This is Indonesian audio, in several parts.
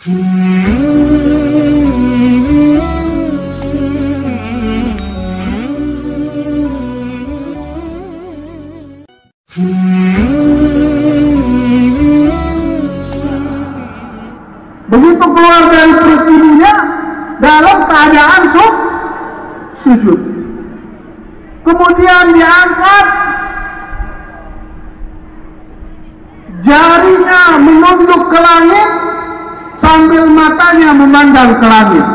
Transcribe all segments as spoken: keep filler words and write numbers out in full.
Begitu keluar dari perut ibunya dalam keadaan su sujud, kemudian diangkat, jarinya menunduk ke langit sambil matanya memandang ke langit.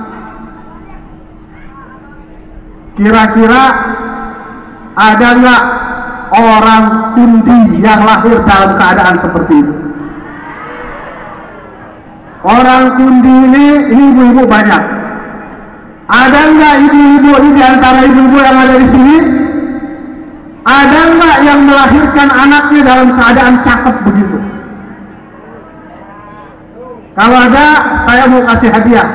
Kira-kira ada nggak orang kundi yang lahir dalam keadaan seperti itu? Orang kundi ini, ini ibu-ibu banyak. Ada nggak ibu-ibu ini di antara ibu-ibu yang ada di sini? Ada nggak yang melahirkan anaknya dalam keadaan cakep begitu? Kalau ada, saya mau kasih hadiah.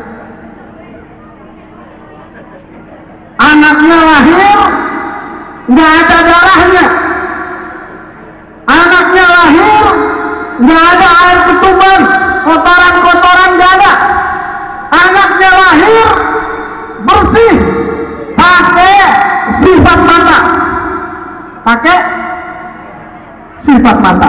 Anaknya lahir, nggak ada darahnya. Anaknya lahir, nggak ada air ketuban, kotoran-kotoran nggak ada. Anaknya lahir bersih, pakai sifat mata, pakai sifat mata.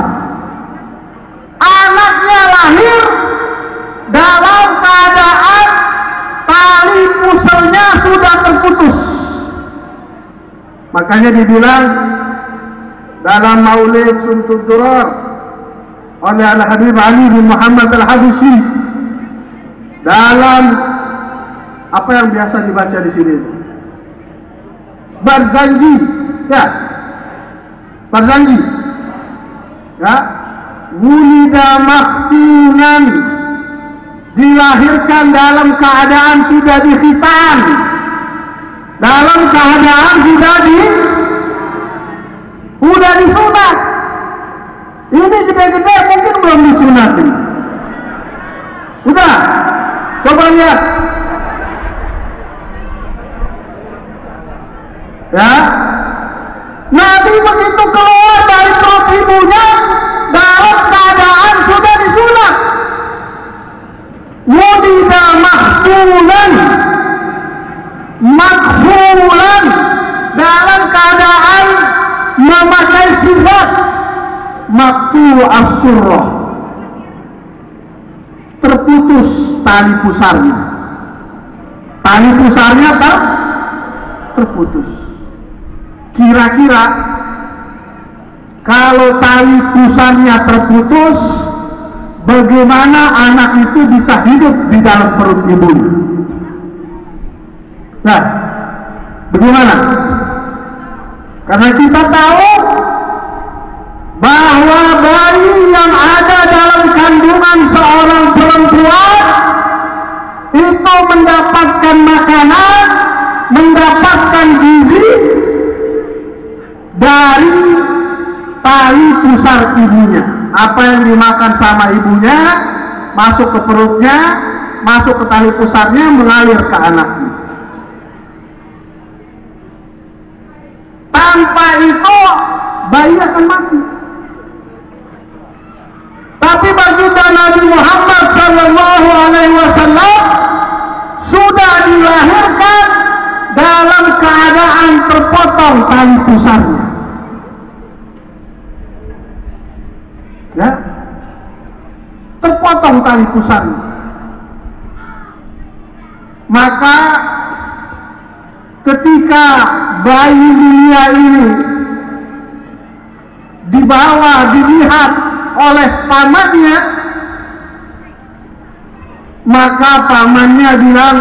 Anaknya lahir dalam keadaan tali pusernya sudah terputus. Makanya dibilang dalam Maulid Sumtud Durar oleh Al-Habib Ali bin Muhammad Al-Habishi, dalam apa yang biasa dibaca di sini, Barzanji, ya, Barzanji, ya, wulida makhtunan, dilahirkan dalam keadaan sudah dikhitan, dalam keadaan sudah di sudah disunat. Ini gede-gede mungkin belum disunat ini. Udah, coba lihat, ya. Nabi begitu keluar dari perut ibunya dalam keadaan sudah disunat. Wudida mahfulan, makhulan, dalam keadaan memakai sifat maktu as-surrah, terputus tali pusarnya. Tali pusarnya ter terputus. Kira-kira kalau tali pusarnya terputus, bagaimana anak itu bisa hidup di dalam perut ibunya? Nah, bagaimana? Karena kita tahu bahwa bayi yang ada dalam kandungan seorang perempuan itu mendapatkan makanan, mendapatkan gizi dari tali pusar ibunya. Apa yang dimakan sama ibunya masuk ke perutnya, masuk ke tali pusarnya, mengalir ke anaknya. Tanpa itu bayi akan mati. Tapi baginda Nabi Muhammad Sallallahu Alaihi Wasallam sudah dilahirkan dalam keadaan terpotong tali pusarnya. Ya, terpotong tali pusarnya. Maka ketika bayi dunia ini dibawa, dilihat oleh pamannya, maka pamannya bilang,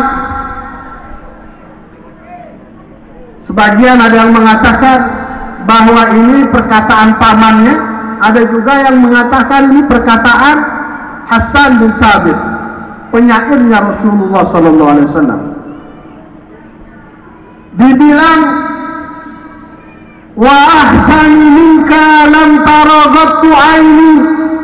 sebagian ada yang mengatakan bahwa ini perkataan pamannya, ada juga yang mengatakan ini perkataan Hasan bin Thabit, penyairnya Rasulullah Sallallahu Alaihi Wasallam. Dibilang, wa ahsani minka lam taragattu aini,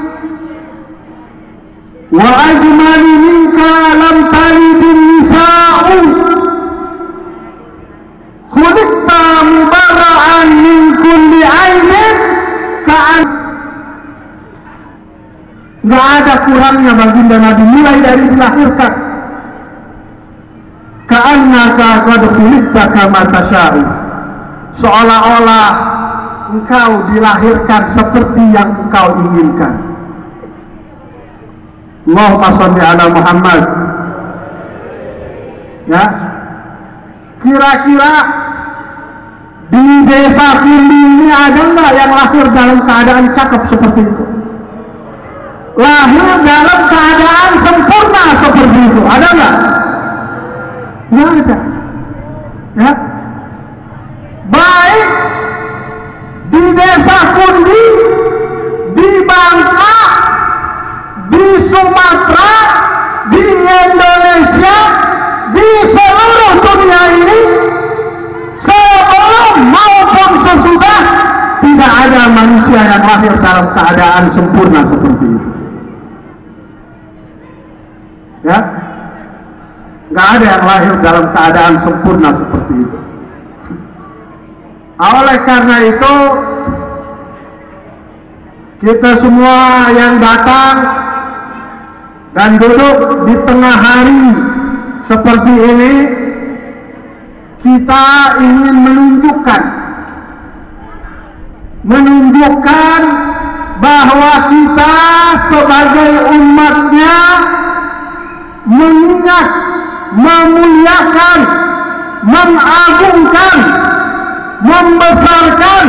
wa ajmali minka lam talidin nisa'u, khuliqta mubarra'an min kulli ainin ka'an. Nggak ada kurangnya baginda Nabi mulai dari dilahirkan. Ka'annaka qad khuliqta kama tasya'u. Seolah-olah engkau dilahirkan seperti yang engkau inginkan. Allahumma shalli ala Muhammad. Ya, kira-kira di desa Kindi ini ada nggak yang lahir dalam keadaan cakep seperti itu? Lahir dalam keadaan sempurna seperti itu, ada nggak? Nggak ada. Ya, baik di desa Kundi, di Bangka, di Sumatera, di Indonesia, di seluruh dunia ini, sebelum maupun sesudah, tidak ada manusia yang lahir dalam keadaan sempurna seperti itu. Ya, nggak ada yang lahir dalam keadaan sempurna seperti itu. Oleh karena itu, kita semua yang datang dan duduk di tengah hari seperti ini, kita ingin menunjukkan menunjukkan bahwa kita sebagai umatnya mengingat, memuliakan, mengagungkan, membesarkan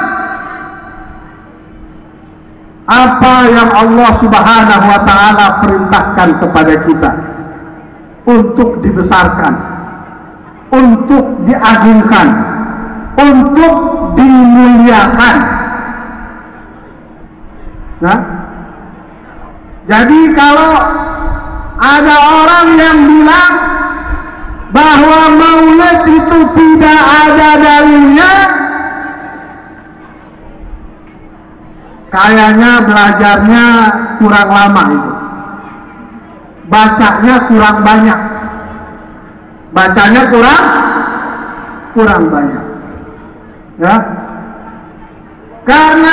apa yang Allah Subhanahu wa Ta'ala perintahkan kepada kita untuk dibesarkan, untuk diagungkan, untuk dimuliakan. Nah, jadi kalau ada orang yang bilang bahwa maulid itu tidak ada dalilnya, kayaknya belajarnya kurang lama itu, bacanya kurang banyak, bacanya kurang kurang banyak, ya. Karena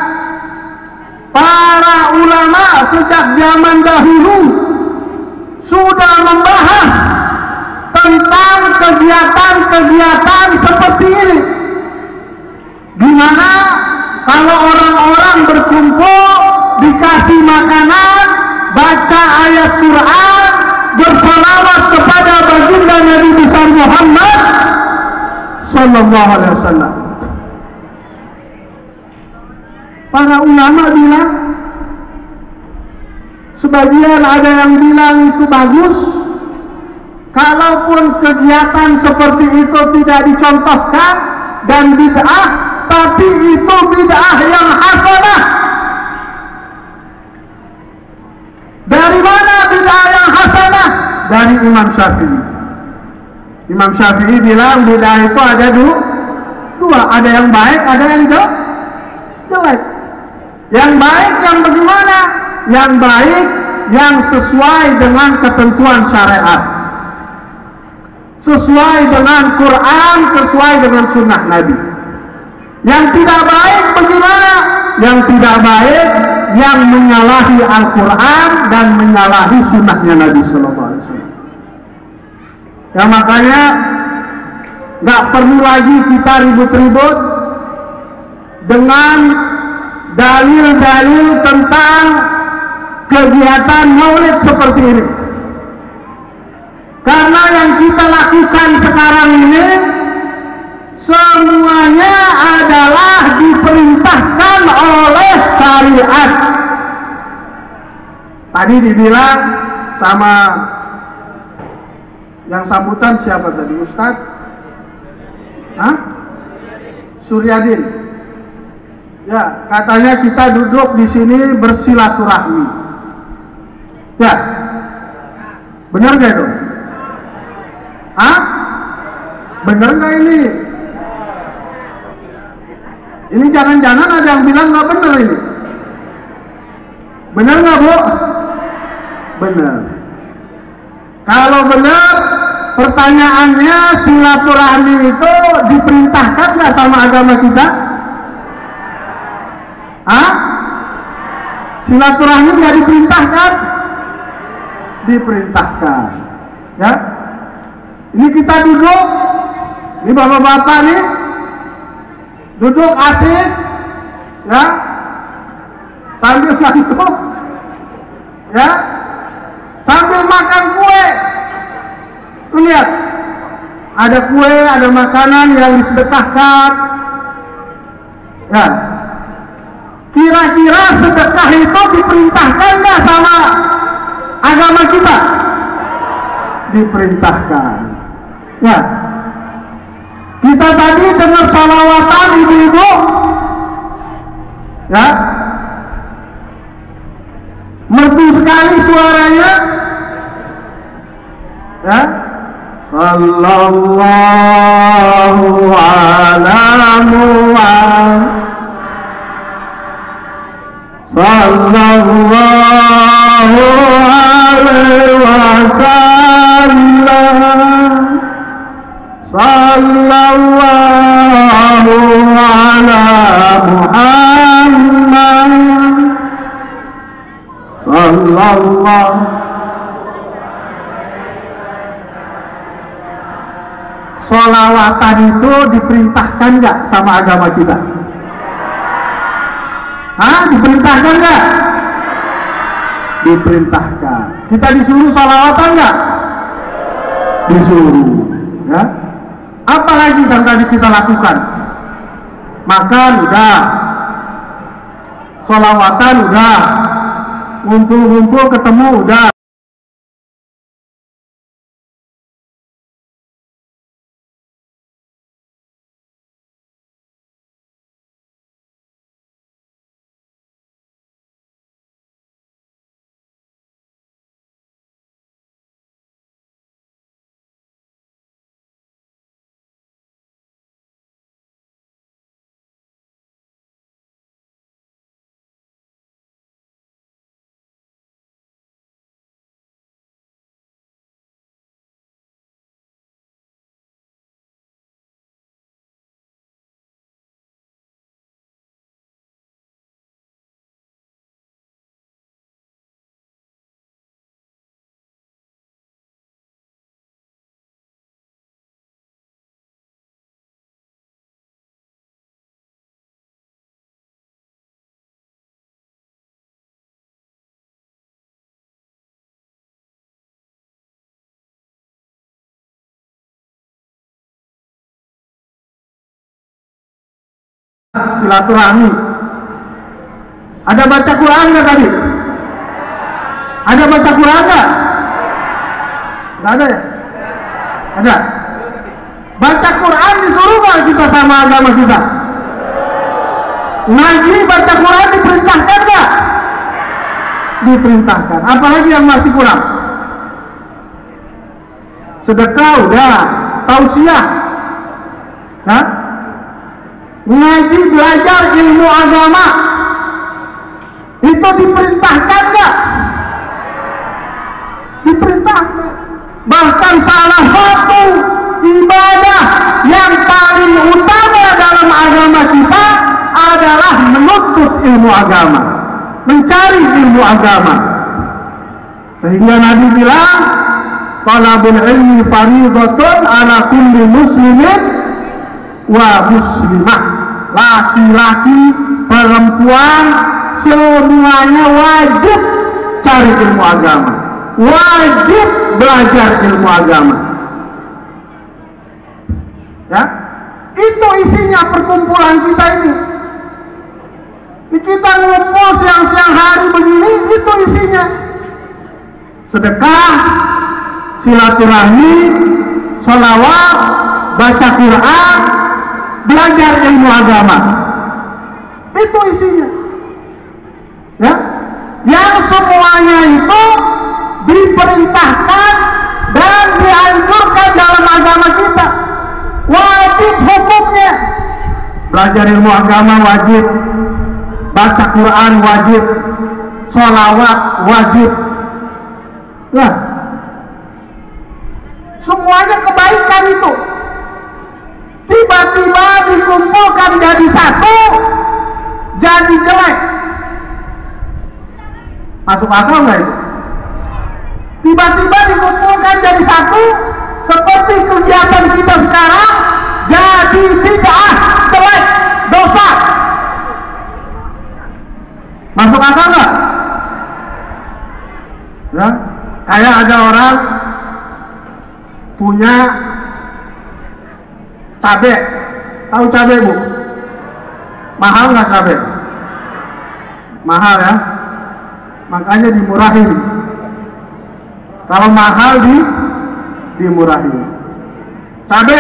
para ulama sejak zaman dahulu sudah membahas tentang kegiatan-kegiatan seperti ini, di mana kalau orang-orang berkumpul, dikasih makanan, baca ayat Quran, bersalawat kepada baginda Nabi besar Muhammad Sallallahu Alaihi Wasallam. Para ulama bilang, sebagian ada yang bilang itu bagus, kalaupun kegiatan seperti itu tidak dicontohkan dan bid'ah, tapi itu bid'ah yang hasanah. Dari mana bid'ah yang hasanah? Dari Imam Syafi'i. Imam Syafi'i bilang bid'ah itu ada dua, ada yang baik, ada yang jelek. Yang baik yang bagaimana? Yang baik yang sesuai dengan ketentuan syariat, sesuai dengan Quran, sesuai dengan sunnah Nabi. Yang tidak baik bagaimana? Yang tidak baik yang menyalahi Al-Quran dan menyalahi sunnahnya Nabi Sallallahu Alaihi Wasallam. Ya, makanya nggak perlu lagi kita ribut-ribut dengan dalil-dalil tentang kegiatan maulid seperti ini. Karena yang kita lakukan sekarang ini semuanya adalah diperintahkan oleh syariat. Tadi dibilang sama yang sambutan siapa tadi, Ustadz? Hah? Suryadin. Ya, katanya kita duduk di sini bersilaturahmi. Ya, benar gak itu? Hah? Benar gak ini? Ini jangan-jangan ada yang bilang nggak benar ini. Benar nggak, Bu? Benar. Kalau benar, pertanyaannya silaturahmi itu diperintahkan nggak sama agama kita? Hah? Silaturahmi nggak diperintahkan? Diperintahkan. Ya, ini kita duduk, ini bapak-bapak nih, duduk asik, ya, sambil ngantuk, ya, sambil makan kue. Tuh lihat, ada kue, ada makanan yang disedekahkan. Ya, kira-kira sedekah itu diperintahkan nggak sama agama kita? Diperintahkan. Ya, kita tadi dengar salawatan ibu-ibu, ya, merdu sekali suaranya, ya. Sallallahu ala Muhammad, sallallahu alaihi wasallam, sallallahu ala Muhammad, sallallahu. Sholawatan itu diperintahkan nggak sama agama kita? Hah? Diperintahkan nggak? Diperintahkan. Kita disuruh sholawatan nggak? Disuruh. Ya. Apalagi yang tadi kita lakukan? Makan udah, sholawatan udah, ngumpul-ngumpul ketemu udah. Silaturahmi. Ada baca Quran nggak tadi? Ada baca Quran nggak? Nggak ada ya? Ada. Baca Quran disuruh nggak kita sama agama kita? Ngaji baca Quran diperintahkan nggak? Diperintahkan. Apalagi yang masih kurang? Sedekah udah, tausiah, nah, ngaji belajar ilmu agama itu diperintahkan nggak? Diperintahkan. Bahkan salah satu ibadah yang paling utama dalam agama kita adalah menuntut ilmu agama, mencari ilmu agama. Sehingga Nabi bilang, talabul ilmi fardhatun ala kulli muslimin wa muslimah. Laki-laki, perempuan, semuanya wajib cari ilmu agama, wajib belajar ilmu agama. Ya, itu isinya perkumpulan kita ini. Kita ngumpul siang-siang hari begini, itu isinya. Sedekah, silaturahmi, sholawat, baca Quran, belajar ilmu agama. Itu isinya. Ya, yang semuanya itu diperintahkan dan dianjurkan dalam agama kita. Wajib hukumnya. Belajar ilmu agama wajib, baca Quran wajib, sholawat wajib. Ya, semuanya kebaikan itu. Tiba-tiba dikumpulkan jadi satu, jadi jelek. Masuk akal nggak itu? Tiba-tiba dikumpulkan jadi satu, seperti kegiatan kita sekarang, jadi bid'ah, jelek, dosa. Masuk akal nggak? Ya, kayak ada orang punya cabe, tahu cabe bu? Mahal nggak cabe? Mahal ya, makanya dimurahin. Kalau mahal di dimurahin. Cabe,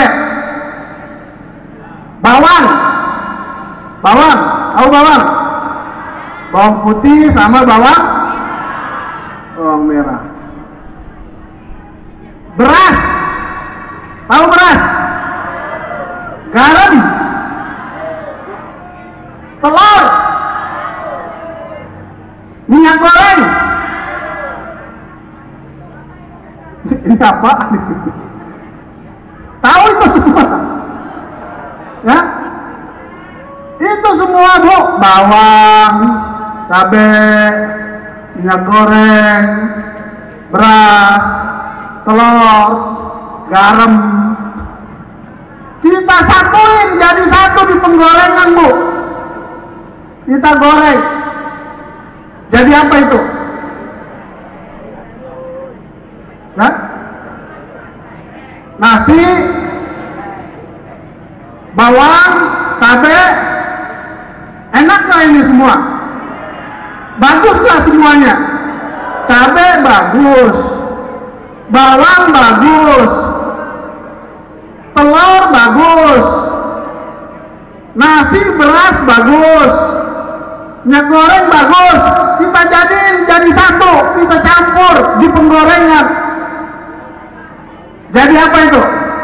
bawang, bawang, tahu bawang? Bawang putih sama bawang bawang merah. Beras, tahu beras? Garam, telur, minyak goreng. Ini apa? Tahu itu semua? Ya? Itu semua bu, bawang, cabai, minyak goreng, beras, telur, garam. Kita satuin jadi satu di penggorengan bu. Kita goreng. Jadi apa itu? Nah, nasi, bawang, cabai, enak gak ini semua? Bagus gak semuanya? Cabai bagus, bawang bagus, telur bagus, nasi beras bagus, minyak goreng bagus. Kita jadiin jadi satu, kita campur di penggorengan. Jadi apa itu?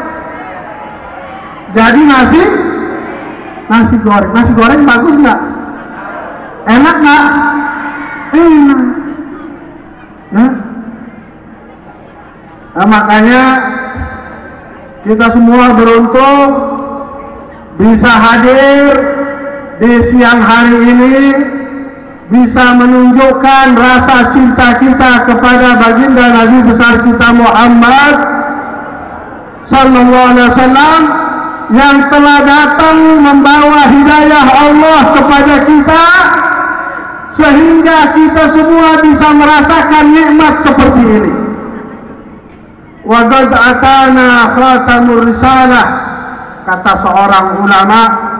Jadi nasi, nasi goreng. Nasi goreng bagus nggak? Enak nggak? Enak. Ya. Nah, makanya kita semua beruntung bisa hadir di siang hari ini, bisa menunjukkan rasa cinta kita kepada baginda Nabi besar kita Muhammad sallallahu alaihi wasallam yang telah datang membawa hidayah Allah kepada kita sehingga kita semua bisa merasakan nikmat seperti ini. Wa qad atana khatamur risalah, kata seorang ulama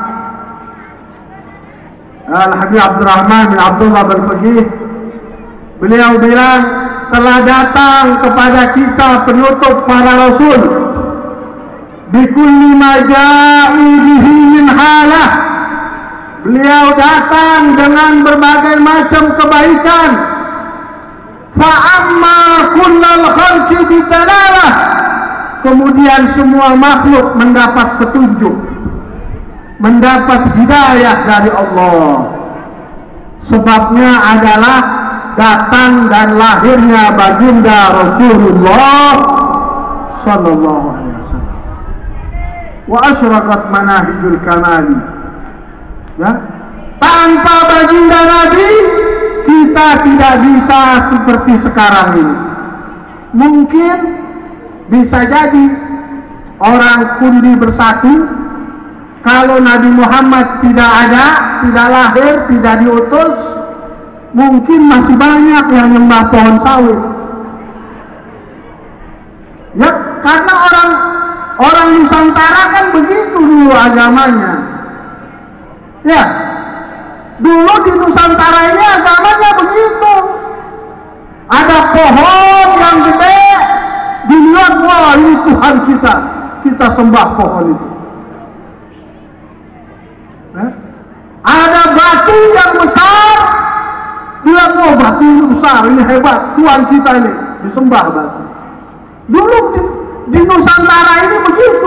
Al-Habib Abdurrahman bin Abdullah bin Faqih, beliau bilang telah datang kepada kita penutup para rasul bikulli ma ja'u bihi min halah. Beliau datang dengan berbagai macam kebaikan. Fa amma kullal khalqi bidalalah, kemudian semua makhluk mendapat petunjuk, mendapat hidayah dari Allah. Sebabnya adalah datang dan lahirnya baginda Rasulullah sallallahu alaihi wasallam. Wa asyraqat manahijul kamali. Ya, tanpa baginda Nabi kita tidak bisa seperti sekarang ini. Mungkin bisa jadi orang kundi bersatu. Kalau Nabi Muhammad tidak ada, tidak lahir, tidak diutus, mungkin masih banyak yang nyembah pohon sawit. Ya, karena orang orang Nusantara kan begitu dulu agamanya. Ya, dulu di Nusantara ini agamanya begitu. Ada pohon yang gede, dilihat, wah ini Tuhan kita, kita sembah pohon itu. Eh? Ada batu yang besar, bilang, oh batu ini besar, ini hebat, Tuhan kita ini, disembah batu. Dulu di, di Nusantara ini begitu.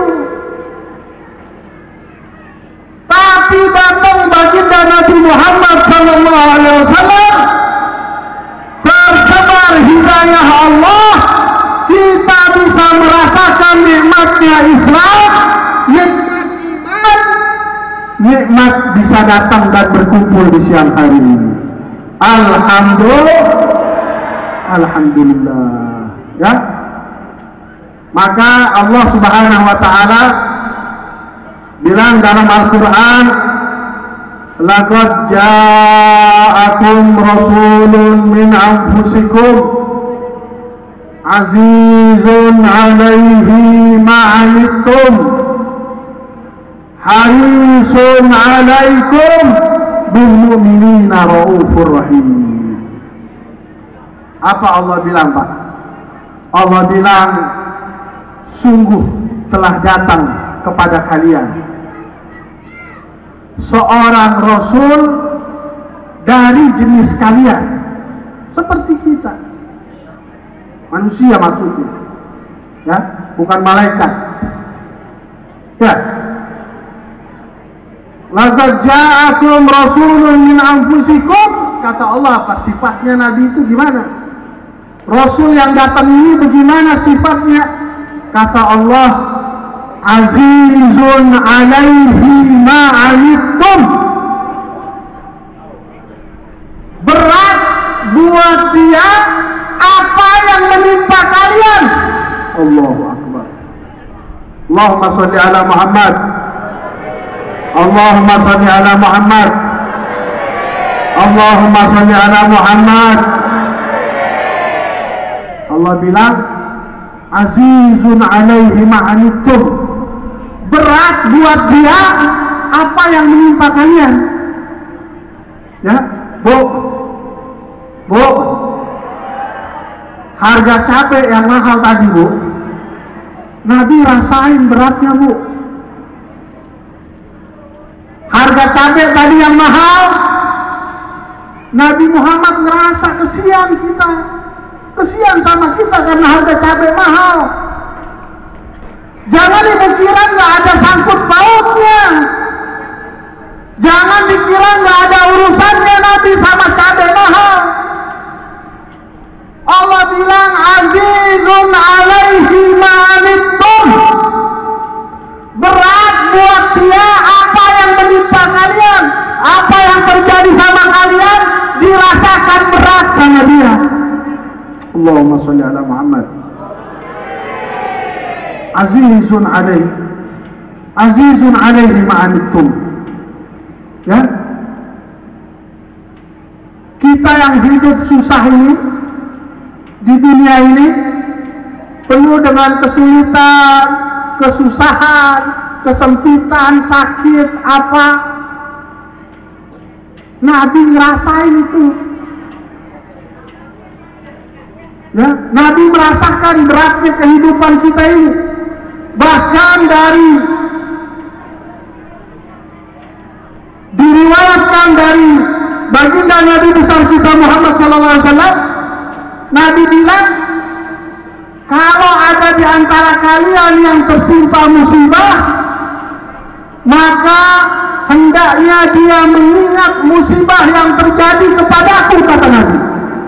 Tapi datang baginda Nabi Muhammad sallallahu alaihi wasallam, tersebar hidayah Allah, kita bisa merasakan nikmatnya Islam, nikmat iman, nikmat bisa datang dan berkumpul di siang hari ini. Alhamdulillah. Alhamdulillah. Ya. Maka Allah Subhanahu wa taala bilang dalam Al-Qur'an, laqad ja'akum rasulun min anfusikum azizun 'alaihi ma'anittum harisun 'alaikum bil mu'minina raufur rahim. Apa Allah bilang, Pak? Allah bilang, sungguh telah datang kepada kalian seorang rasul dari jenis kalian, seperti kita, manusia maksudnya, ya, bukan malaikat. Ya, laqad ja'akum rasulun min anfusikum, kata Allah. Apa sifatnya Nabi itu gimana? Rasul yang datang ini bagaimana sifatnya? Kata Allah, azizun 'alaihi ma'anittum, berat buat dia apa yang menimpa kalian. Allahu akbar. Allahumma shalli ala Muhammad. Allahumma shalli ala Muhammad. Allahumma shalli ala Muhammad. Allah bilang, azizun 'alaihi ma'anittum, berat buat dia apa yang menimpa kalian. Ya, Bu, Bu, harga cabai yang mahal tadi, Bu, Nabi rasain beratnya, Bu. Harga cabai tadi yang mahal, Nabi Muhammad ngerasa kesian kita, kesian sama kita karena harga cabai mahal. Jangan dikira nggak ada sangkut pautnya, jangan dikira nggak ada urusannya Nabi sama cabai mahal. Allah bilang, azizun 'alaihi ma'anittum, berat buat dia apa yang menimpa kalian, apa yang terjadi sama kalian dirasakan berat sama dia. Allahumma shalli ala Muhammad. Azizun 'alaihi, azizun 'alaihi ma'anittum. Ya, kita yang hidup susah ini di dunia ini penuh dengan kesulitan, kesusahan, kesempitan, sakit, apa, Nabi ngerasain itu. Ya, Nabi merasakan beratnya kehidupan kita ini. Bahkan dari diriwayatkan dari baginda Nabi besar kita Muhammad shallallahu alaihi wasallam, Nabi bilang, kalau ada di antara kalian yang tertimpa musibah, maka hendaknya dia mengingat musibah yang terjadi kepadaku, kata Nabi.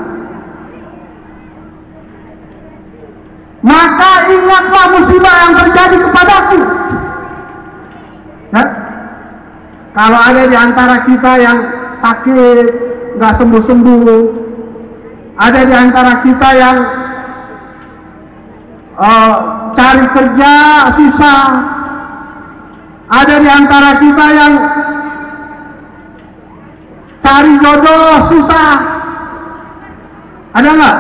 Maka ingatlah musibah yang terjadi kepadaku. Ya? Kalau ada di antara kita yang sakit, nggak sembuh-sembuh, ada di antara kita yang uh, cari kerja susah, ada di antara kita yang cari jodoh susah, ada nggak?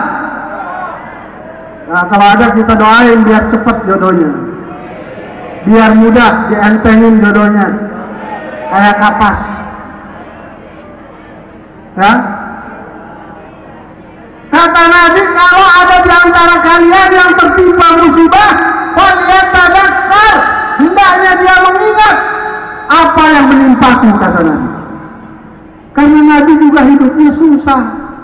Nah, kalau ada kita doain biar cepat jodohnya, biar mudah dientengin jodohnya, kayak kapas. Ya, kata Nabi, kalau ada di antara kalian yang tertimpa musibah, falyatadzakkar, hendaknya dia mengingat apa yang menimpaku, kata Nabi. Karena Nabi juga hidupnya susah.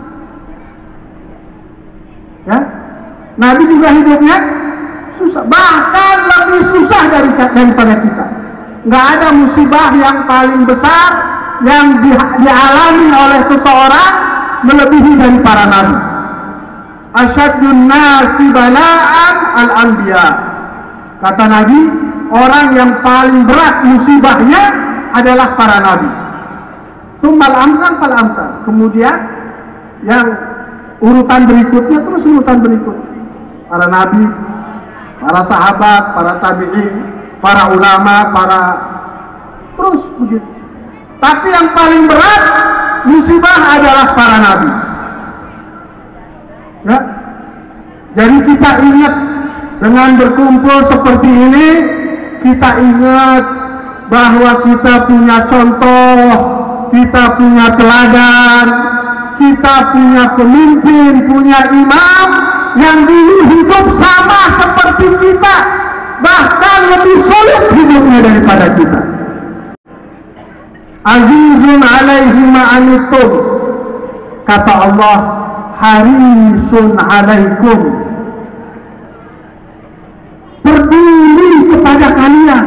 Ya, Nabi juga hidupnya susah, bahkan lebih susah dari, daripada kita. Nggak ada musibah yang paling besar yang di, dialami oleh seseorang melebihi dari para nabi. Asyaddun nasi bala'an al-anbiya, kata Nabi, orang yang paling berat musibahnya adalah para nabi. Tsummal amsal fal amsal, kemudian yang urutan berikutnya terus urutan berikut. Para nabi, para sahabat, para tabi'in, para ulama, para terus begitu. Tapi yang paling berat musibah adalah para nabi. Ya. Jadi kita ingat dengan berkumpul seperti ini, kita ingat bahwa kita punya contoh, kita punya teladan, kita punya pemimpin, punya imam yang dulu hidup sama seperti kita, bahkan lebih sulit hidupnya daripada kita. Azizun alaihi ma'anittum, kata Allah, harisun alaikum, peduli kepada kalian,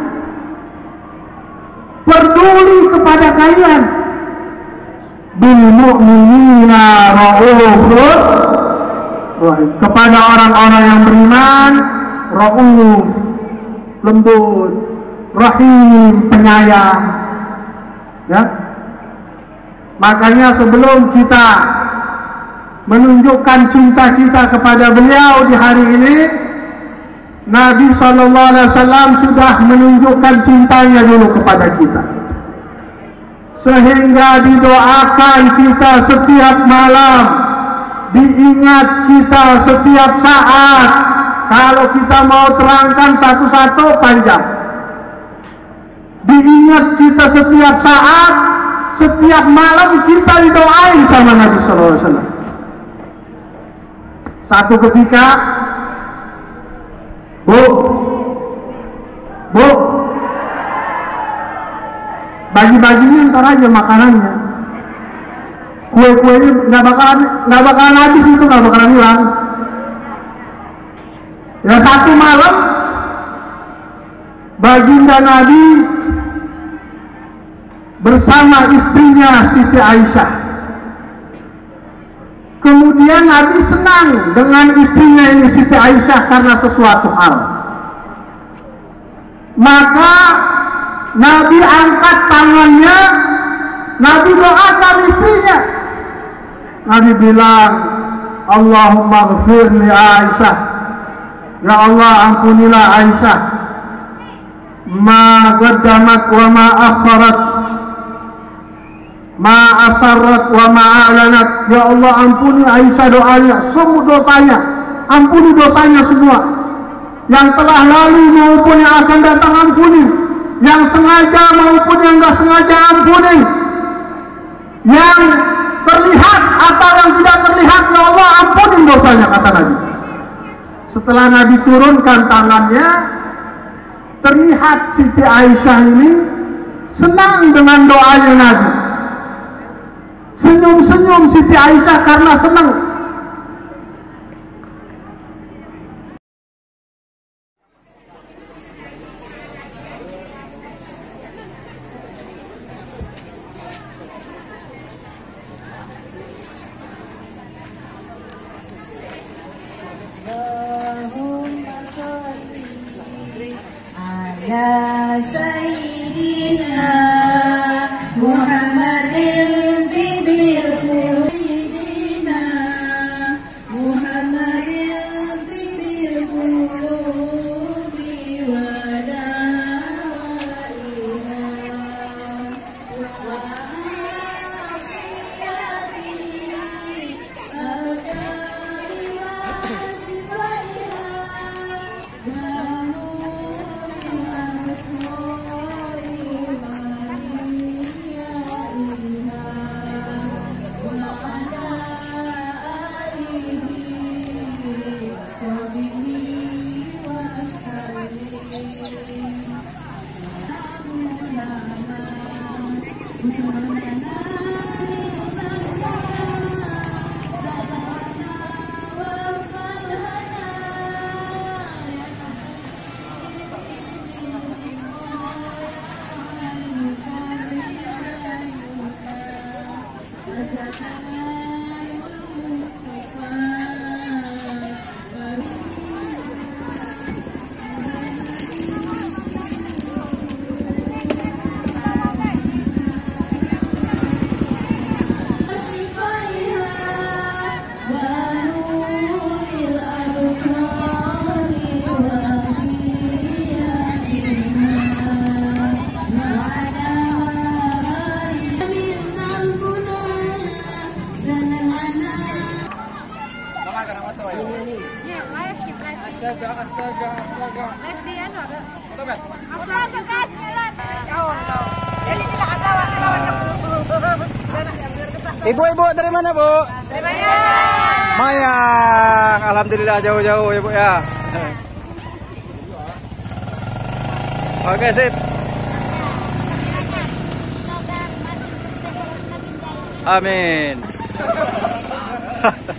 peduli kepada kalian, bil mu'minina ra'ufur rahim, kepada orang-orang yang beriman, ra'uf, lembut, rahim, penyayang. Ya, makanya sebelum kita menunjukkan cinta kita kepada beliau di hari ini, Nabi shallallahu alaihi wasallam sudah menunjukkan cintanya dulu kepada kita, sehingga didoakan kita setiap malam, diingat kita setiap saat. Kalau kita mau terangkan satu-satu panjang, diingat kita setiap saat, setiap malam kita didoain sama Nabi shallallahu alaihi wasallam. Satu ketika, Bu, Bu, bagi-baginya ntar aja makanannya. Kue-kuenya nggak bakalan nggak bakalan habis, itu nggak bakalan hilang. Ya, satu malam baginda Nabi bersama istrinya Siti Aisyah. Kemudian Nabi senang dengan istrinya ini Siti Aisyah karena sesuatu hal. Maka Nabi angkat tangannya, Nabi doakan istrinya. Nabi bilang, Allahumma ghfir li Aisyah, ya Allah ampunilah Aisyah, ma qaddamat wa ma akharat, ma asarrat wa ma a'lanat. Ya Allah ampuni Aisyah doanya, semua dosanya, ampuni dosanya semua, yang telah lalu maupun yang akan datang ampuni, yang sengaja maupun yang tidak sengaja ampuni, yang terlihat atau yang tidak terlihat, ya Allah ampuni dosanya, kata Nabi. Setelah Nabi turunkan tangannya, terlihat Siti Aisyah ini senang dengan doanya Nabi. Senyum-senyum Siti Aisyah karena senang. Ya Sayyidina Muhammadin tibil qulubina, Muhammadin tibil qulubi wa da'ina wa afiyati akari wa sifaiha. Nih, live nih, live. Astaga, astaga, astaga. Live di anu ada. Udah, Mas. Astaga, guys, jalan. Jadi tidak ada lawan-lawannya. Ibu-ibu dari mana, Bu? Dari Mayang. Mayang. Alhamdulillah jauh-jauh ya, Bu ya. Oke, sip. Amin.